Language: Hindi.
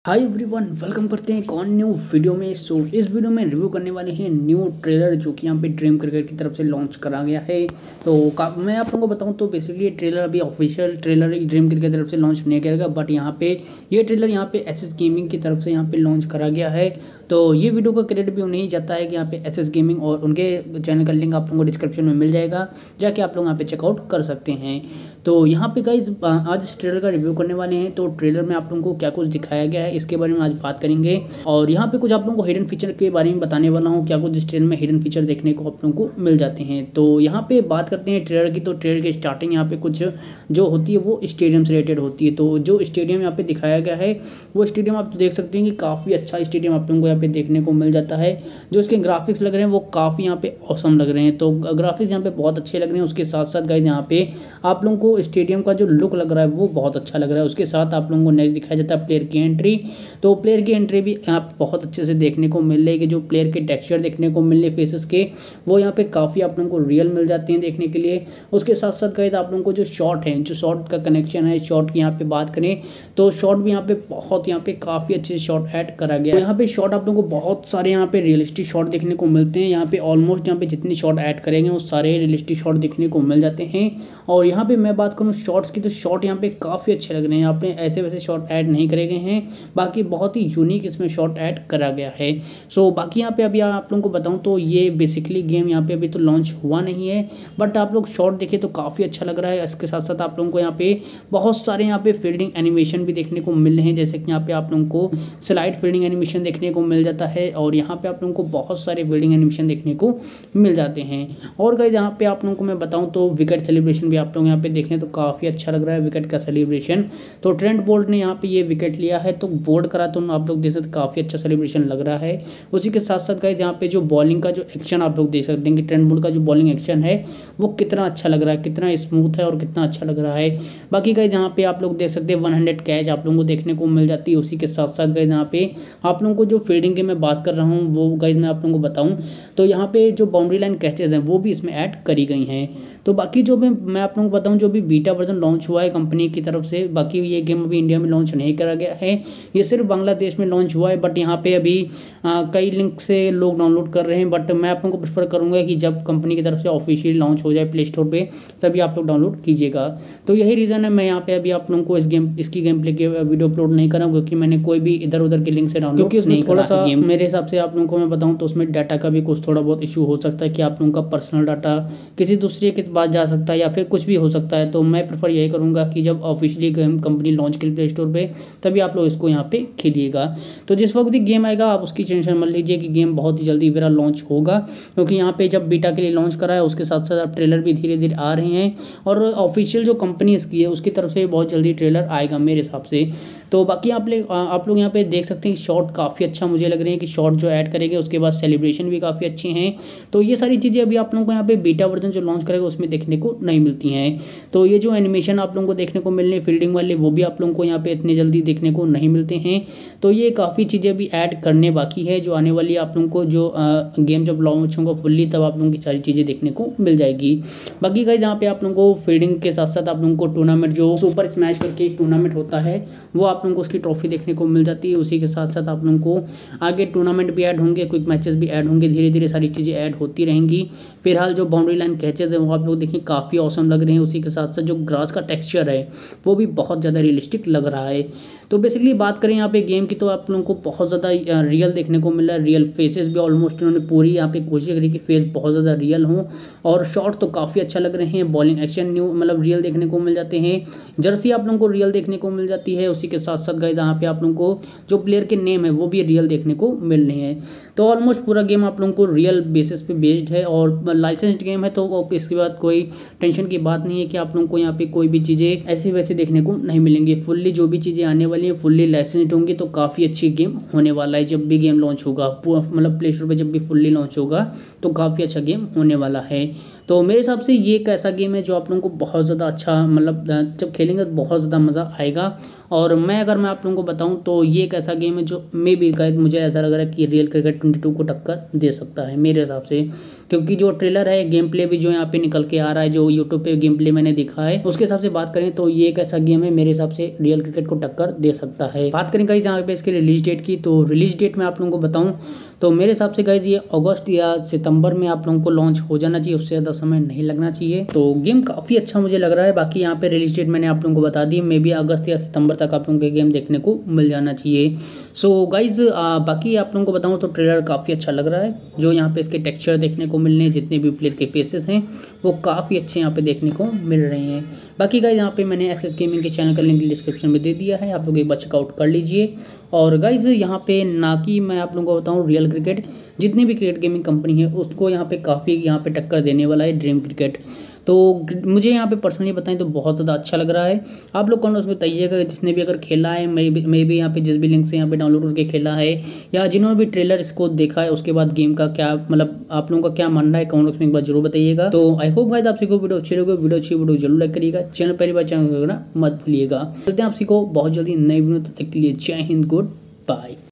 हाय एवरीवन, वेलकम करते हैं एक और न्यू वीडियो में। इस वीडियो में रिव्यू करने वाले हैं न्यू ट्रेलर जो कि यहाँ पे ड्रीम क्रिकेट की तरफ से लॉन्च करा गया है। तो मैं आप लोगों को बताऊं तो बेसिकली ये ट्रेलर अभी ऑफिशियल ट्रेलर ड्रीम क्रिकेट की तरफ से लॉन्च नहीं किया गया, बट यहाँ पे ये ट्रेलर यहाँ पे एसएस गेमिंग की तरफ से यहाँ पे लॉन्च करा गया है। तो ये वीडियो का क्रेडिट भी उन्हें ही जाता है कि यहाँ पे एसएस गेमिंग, और उनके चैनल का लिंक आप लोगों को डिस्क्रिप्शन में मिल जाएगा, जाके आप लोग यहाँ पे चेकआउट कर सकते हैं। तो यहाँ पे गाइस आज इस ट्रेलर का रिव्यू करने वाले हैं। तो ट्रेलर में आप लोगों को क्या कुछ दिखाया गया है इसके बारे में आज बात करेंगे, और यहाँ पे कुछ आप लोगों को हिडन फीचर के बारे में बताने वाला हूँ, क्या कुछ इस ट्रेलर में हिडन फीचर देखने को आप लोगों को मिल जाते हैं। तो यहाँ पे बात करते हैं ट्रेलर की। तो ट्रेलर की स्टार्टिंग यहाँ पे कुछ जो होती है वो स्टेडियम से रिलेटेड होती है। तो जो स्टेडियम यहाँ पे दिखाया गया है वो स्टेडियम आप देख सकते हैं कि काफ़ी अच्छा स्टेडियम आप लोगों को यहाँ पे देखने को मिल जाता है। जो इसके ग्राफिक्स लग रहे हैं वो काफ़ी यहाँ पे ऑसम लग रहे हैं। तो ग्राफिक्स यहाँ पे बहुत अच्छे लग रहे हैं। उसके साथ साथ गाइस यहाँ पे आप लोगों को स्टेडियम का जो लुक लग रहा है वो बहुत अच्छा लग रहा है। उसके साथ आप लोगों को नेक्स्ट दिखाया जाता है प्लेयर की एंट्री। तो प्लेयर की एंट्री भी आप बहुत अच्छे से देखने को मिल रही है कि जो प्लेयर के टेक्सचर देखने को मिल रहे फेसेस के वो यहाँ पे काफ़ी आप लोगों को रियल मिल जाते हैं देखने के लिए। उसके साथ साथ गाइस आप लोगों को जो शॉट है, जो शॉट का कनेक्शन है, शॉट की यहाँ पे बात करें तो शॉट भी यहाँ पे बहुत यहाँ पे काफ़ी अच्छे से शॉट ऐड करा गया है। यहाँ पे शॉट आप लोगों को बहुत सारे यहाँ पे रियलिस्टिक शॉट देखने को मिलते हैं। यहाँ पे ऑलमोस्ट यहाँ पे जितनी शॉट ऐड करेंगे वो सारे रियलिस्टिक शॉट देखने को मिल जाते हैं। और यहाँ पे मैं बात करूँ शॉट्स की तो शॉट यहाँ पे काफ़ी अच्छे लग रहे हैं। यहाँ पे ऐसे वैसे शॉट ऐड नहीं करे गए हैं, बाकी बहुत ही यूनिक इसमें शॉट ऐड करा गया है। सो बाकी यहाँ पे अभी आप लोगों को बताऊँ तो ये बेसिकली गेम यहाँ पे अभी तो लॉन्च हुआ नहीं है, बट आप लोग शॉट देखें तो काफ़ी अच्छा लग रहा है। इसके साथ साथ आप लोगों को यहाँ पे बहुत सारे यहाँ पे फील्डिंग एनिमेशन भी देखने को मिल रहे हैं, जैसे कि यहाँ पे आप लोगों को स्लाइड फील्डिंग एनिमेशन देखने को मिल जाता है, और यहाँ पे आप लोगों को बहुत सारे फील्डिंग एनिमेशन देखने को मिल जाते हैं। और गाइस यहाँ पे आप लोगों को मैं बताऊँ तो विकेट सेलिब्रेशन भी आप लोग यहाँ पे देखें तो काफ़ी अच्छा लग रहा है विकेट का सेलिब्रेशन। तो ट्रेंट बोल्ट ने यहाँ पे ये विकेट लिया है तो बोल्ड करा, तो आप लोग देख सकते काफ़ी अच्छा सेलिब्रेशन लग रहा है। उसी के साथ साथ गाइस यहाँ पे जो बॉलिंग का जो एक्शन आप लोग देख सकते हैं कि ट्रेंट बोल्ट का जो बॉलिंग एक्शन है वो कितना अच्छा लग रहा है, कितना स्मूथ है और कितना अच्छा लग रहा है। बाकी गाइस यहाँ पे आप लोग देख सकते हैं 100 कैच आप लोगों को देखने को मिल जाती है। उसी के साथ साथ गाइस यहाँ पे आप लोगों को जो फील्डिंग की मैं बात कर रहा हूँ वो गाइस मैं आप लोगों को बताऊँ तो यहाँ पे जो बाउंड्री लाइन कैचेज हैं वो भी इसमें ऐड करी गई हैं। तो बाकी जो मैं आप लोगों को बताऊं जो भी बीटा वर्जन लॉन्च हुआ है कंपनी की तरफ से, बाकी ये गेम अभी इंडिया में लॉन्च नहीं करा गया है, ये सिर्फ बांग्लादेश में लॉन्च हुआ है। बट यहाँ पे अभी कई लिंक से लोग डाउनलोड कर रहे हैं, बट मैं आप लोगों को प्रेफर करूँगा कि जब कंपनी की तरफ से ऑफिशियल लॉन्च हो जाए प्ले स्टोर पर तभी आप लोग डाउनलोड कीजिएगा। तो यही रीज़न है मैं यहाँ पे अभी आप लोगों को इसकी गेम प्ले की वीडियो अपलोड नहीं कर रहा हूँ, क्योंकि मैंने कोई भी इधर उधर के लिंक से डाउनलोड नहीं करा है गेम। मेरे हिसाब से आप लोगों को मैं बताऊँ तो उसमें डाटा का भी कुछ थोड़ा बहुत इशू हो सकता है कि आप लोगों का पर्सनल डाटा किसी दूसरे के पास जा सकता है या फिर कुछ भी हो सकता है। तो मैं प्रेफर यही करूंगा कि जब ऑफिशियली गेम कंपनी लॉन्च करें प्ले स्टोर पे तभी आप लोग इसको यहाँ पे खेलिएगा। तो जिस वक्त भी गेम आएगा आप उसकी टेंशन मत लीजिए कि गेम बहुत ही जल्दी मेरा लॉन्च होगा, क्योंकि यहाँ पे जब बीटा के लिए लॉन्च करा है उसके साथ साथ अब ट्रेलर भी धीरे धीरे आ रहे हैं, और ऑफिशियल जो कंपनी इसकी है उसकी तरफ से बहुत जल्दी ट्रेलर आएगा मेरे हिसाब से। तो बाकी आप लोग यहाँ पे देख सकते हैं शॉट काफ़ी अच्छा मुझे लग रहे हैं कि शॉट जो ऐड करेंगे, उसके बाद सेलिब्रेशन भी काफ़ी अच्छे हैं। तो ये सारी चीज़ें अभी आप लोगों को यहाँ पे बीटा वर्जन जो लॉन्च करेगा उसमें देखने को नहीं मिलती हैं। तो ये जो एनिमेशन आप लोगों को देखने को मिलने फील्डिंग वाले वो भी आप लोगों को यहाँ पे इतने जल्दी देखने को नहीं मिलते हैं। तो ये काफ़ी चीज़ें भी ऐड करने बाकी है जो आने वाली आप लोगों को जो गेम जब लॉन्च होगा फुल्ली तब आप लोगों की सारी चीज़ें देखने को मिल जाएगी। बाकी गाइस यहाँ पे आप लोगों को फील्डिंग के साथ साथ आप लोगों को टूर्नामेंट जो सुपर स्मैश करके एक टूर्नामेंट होता है वो आप लोगों को उसकी ट्रॉफी देखने को मिल जाती है। उसी के साथ साथ आप लोगों को आगे टूर्नामेंट भी ऐड होंगे, क्विक मैचेस भी ऐड होंगे, धीरे धीरे सारी चीज़ें ऐड होती रहेंगी। फिलहाल जो बाउंड्री लाइन कैचेज है वो आप लोग देखिए काफ़ी औसम लग रहे हैं। उसी के साथ साथ जो ग्रास का टेक्सचर है वो भी बहुत ज़्यादा रियलिस्टिक लग रहा है। तो बेसिकली बात करें यहाँ पे गेम की तो आप लोगों को बहुत ज़्यादा रियल देखने को मिल रहा है। रियल फेसेस भी ऑलमोस्ट उन्होंने पूरी यहाँ पे कोशिश करी कि फेस बहुत ज़्यादा रियल हों, और शॉट तो काफ़ी अच्छा लग रहे हैं। बॉलिंग एक्शन न्यू मतलब रियल देखने को मिल जाते हैं। जर्सी आप लोगों को रियल देखने को मिल जाती है। उसी के साथ साथ गाइस यहाँ पे आप लोगों को जो प्लेयर के नेम है वो भी रियल देखने को मिल रहे हैं। तो ऑलमोस्ट पूरा गेम आप लोगों को रियल बेसिस पे बेस्ड है और लाइसेंस्ड गेम है, तो इसके बाद कोई टेंशन की बात नहीं है कि आप लोगों को यहाँ पे कोई भी चीज़ें ऐसी वैसी देखने को नहीं मिलेंगी। फुल्ली जो भी चीज़ें आने वाली हैं फुल्ली लाइसेंस्ड होंगी, तो काफ़ी अच्छी गेम होने वाला है। जब भी गेम लॉन्च होगा मतलब प्ले स्टोर पर जब भी फुल्ली लॉन्च होगा तो काफ़ी अच्छा गेम होने वाला है। तो मेरे हिसाब से ये एक ऐसा गेम है जो आप लोगों को बहुत ज़्यादा अच्छा मतलब जब खेलेंगे तो बहुत ज़्यादा मज़ा आएगा। और अगर मैं आप लोगों को बताऊं तो ये एक ऐसा गेम है जो मे बी गाइस मुझे ऐसा लग रहा है कि रियल क्रिकेट 22 को टक्कर दे सकता है मेरे हिसाब से, क्योंकि जो ट्रेलर है गेम प्ले भी जो यहाँ पे निकल के आ रहा है, जो यूट्यूब पे गेम प्ले मैंने देखा है उसके हिसाब से बात करें तो ये एक ऐसा गेम है मेरे हिसाब से रियल क्रिकेट को टक्कर दे सकता है। बात करें गाइस जहाँ पे इसके रिलीज डेट की, तो रिलीज डेट में आप लोगों को बताऊं तो मेरे हिसाब से गाइज ये अगस्त या सितंबर में आप लोगों को लॉन्च हो जाना चाहिए, उससे ज़्यादा समय नहीं लगना चाहिए। तो गेम काफ़ी अच्छा मुझे लग रहा है। बाकी यहाँ पे रिलीज डेट मैंने आप लोगों को बता दी, मे बी अगस्त या सितंबर तक आप लोगों को गेम देखने को मिल जाना चाहिए। सो गाइज बाकी आप लोगों को बताऊँ तो ट्रेलर काफ़ी अच्छा लग रहा है। जो यहाँ पे इसके टेक्सचर देखने को मिलने हैं, जितने भी प्लेयर के फेसेस हैं वो काफ़ी अच्छे यहाँ पे देखने को मिल रहे हैं। बाकी गाइज यहाँ पे मैंने एक्सेस गेमिंग के चैनल का लिंक डिस्क्रिप्शन में दे दिया है, आप लोग एक बार चेकआउट कर लीजिए। और गाइज यहाँ पे ना कि मैं आप लोगों को बताऊँ रियल क्रिकेट, जितनी भी क्रिकेट गेमिंग कंपनी है उसको यहाँ पे काफ़ी यहाँ पे टक्कर देने वाला है ड्रीम क्रिकेट। तो मुझे यहाँ पे पर्सनली बताएं तो बहुत ज़्यादा अच्छा लग रहा है। आप लोग कौन उसमें बताइएगा जिसने भी अगर खेला है, मे भी यहाँ पे जिस भी लिंक से यहाँ पे डाउनलोड करके खेला है, या जिन्होंने भी ट्रेलर इसको देखा है उसके बाद गेम का क्या मतलब आप लोगों का क्या मानना है कमेंट बॉक्स में एक बार जरूर बताइएगा। तो आई होप गाइस आपसे को वीडियो अच्छी लगे, वीडियो अच्छी वीडियो जरूर लाइक करिएगा, चैनल पहली बार चैनल करना मत भूलिएगा। चलते हैं आपसी को बहुत जल्दी नई वीडियो, तब तक के लिए जय हिंद, गुड बाय।